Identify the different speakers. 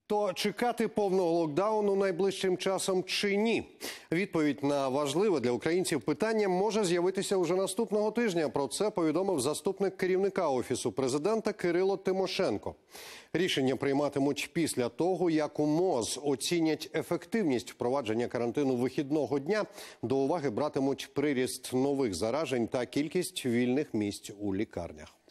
Speaker 1: То чекати повного локдауну найближчим часом чи ні? Відповідь на важливе для українців питання може з'явитися уже наступного тижня. Про це повідомив заступник керівника Офісу президента Кирило Тимошенко. Рішення прийматимуть після того, як у МОЗ оцінять ефективність впровадження карантину вихідного дня. До уваги братимуть приріст нових заражень та кількість вільних місць у лікарнях.